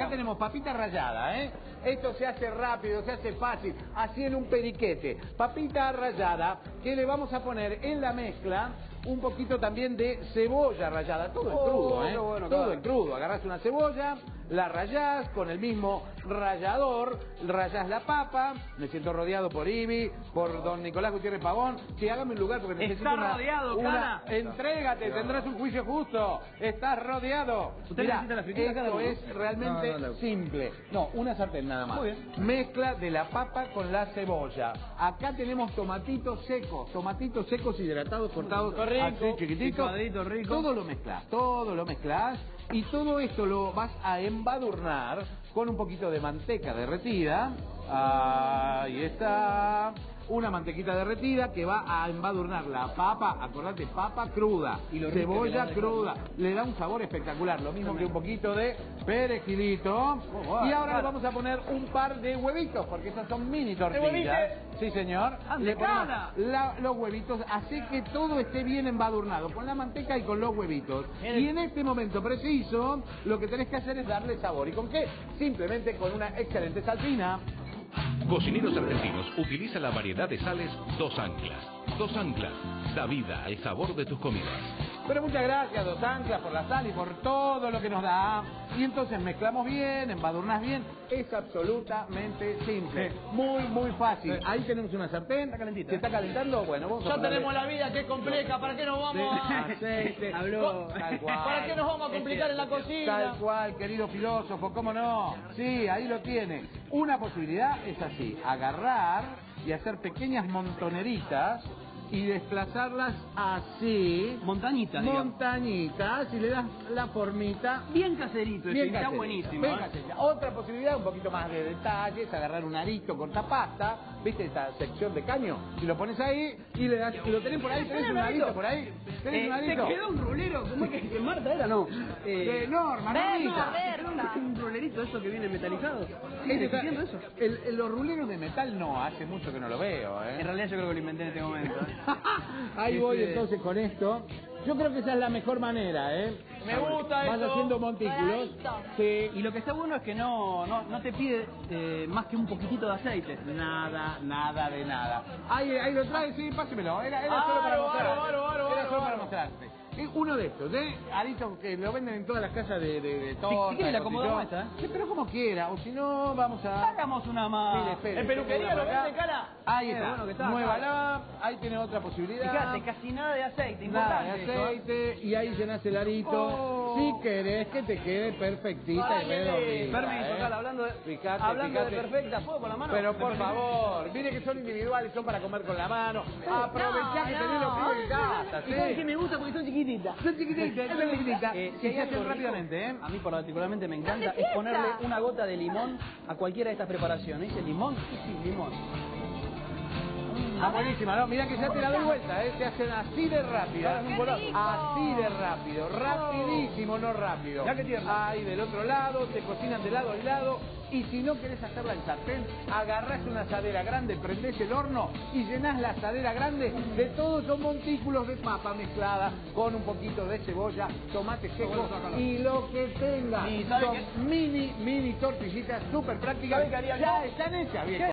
acá tenemos papita rallada, ¿eh? Esto se hace rápido, se hace fácil, así en un periquete. Papita rallada, que le vamos a poner en la mezcla un poquito también de cebolla rallada. Todo en crudo, ¿eh? Bueno, todo en crudo. Agarrás una cebolla, la rallás con el mismo rallador, rallás la papa. Me siento rodeado por Ibi, por don Nicolás Gutiérrez Pavón. Sí, hágame un lugar porque necesito Está rodeado, Cana. Entrégate, tendrás un juicio justo. Estás rodeado. ¿Usted Mirá, necesita la fritura, Cana? esto es realmente simple. No, una sartén nada más. Muy bien. Mezcla de la papa con la cebolla. Acá tenemos tomatitos secos hidratados, cortados así chiquititos. Rico. Todo lo mezclas y todo esto lo vas a embadurnar con un poquito de manteca derretida. Ahí está. Una mantequita derretida que va a embadurnar la papa, acordate, papa cruda, y cebolla cruda, le da un sabor espectacular, lo mismo que un poquito de perejilito. Y ahora le vamos a poner un par de huevitos, porque estas son mini tortillas. Sí, señor. Le ponemos los huevitos, así que todo esté bien embadurnado, con la manteca y con los huevitos. Y en este momento preciso, lo que tenés que hacer es darle sabor. ¿Y con qué? Simplemente con una excelente salsina. Cocineros Argentinos utiliza la variedad de sales Dos Anclas. Dos Anclas da vida al sabor de tus comidas. Pero muchas gracias, Dos Anclas, por la sal y por todo lo que nos da. Y entonces mezclamos bien, embadurnás bien. Es absolutamente simple. Muy fácil. Ahí tenemos una sartén. Está calentita. ¿Se está calentando? Bueno, vamos a Ya ponerle... tenemos la vida que es compleja. ¿Para qué nos vamos a...? Aceite. Habló. Tal cual. ¿Para qué nos vamos a complicar en la cocina? Tal cual, querido filósofo, ¿cómo no? Sí, ahí lo tiene. Una posibilidad es así, agarrar y hacer pequeñas montoneritas y desplazarlas así. Montañitas, Montañitas, y le das la formita. Bien caserito, está buenísimo. Bien caserito. Otra posibilidad, un poquito más de detalle, es agarrar un arito cortapasta, ¿viste esta sección de caño? Y lo pones ahí y le das, lo tenés por ahí, tenés un arito por ahí. ¿Tenés un arito? ¿Te quedó un rulero? ¿Cómo es que Marta era? No. Norma, Normita. Un rulerito, eso que viene metalizado. ¿Entiendo eso? Los ruleros de metal no, hace mucho que no lo veo, ¿eh? En realidad yo creo que lo inventé en este momento. Ahí voy entonces con esto. Yo creo que esa es la mejor manera, ¿eh? Me gusta eso. Vas haciendo montículos. Sí. Y lo que está bueno es que no te pide más que un poquitito de aceite. Nada de nada. Ahí lo trae, sí, pásemelo. Era solo para mostrarte. Era solo para mostrarte. Es uno de estos, aritos que lo venden en todas las casas de torta. Si quiere, la acomodamos esta, Sí, pero como quiera. O si no, vamos a... Hagamos una más. Espere, ¿En peluquería lo vende, Cala? Ahí está. Bueno que está. Muévala. Ahí tiene otra posibilidad. Fíjate, casi nada de aceite. Nada de Importante aceite. Y ahí llenás el arito. Si querés que te quede perfectita y redondita. Permiso, Cala, hablando de perfecta, ¿puedo con la mano? Pero por favor, mire que son individuales, son para comer con la mano. Aprovechá que tenés los pibes en casa. ¿Y sabes qué me gusta? Porque son chiquititas. Son chiquititas, son chiquititas. Si se hacen rápidamente, a mí particularmente me encanta, es ponerle una gota de limón a cualquiera de estas preparaciones. Dice limón y sin limón. Buenísima, ¿no? Mirá que ya te la doy vuelta, se hacen así de rápido. Así de rápido, rapidísimo, no rápido. Ya que tierno. Ahí del otro lado, se cocinan de lado a lado. Y si no querés hacerla en sartén, agarrás una asadera grande, prendés el horno y llenás la asadera grande de todos esos montículos de papa mezclada con un poquito de cebolla, tomate seco y lo que tenga. Son mini tortillitas súper prácticas. Ya están hechas, viejo.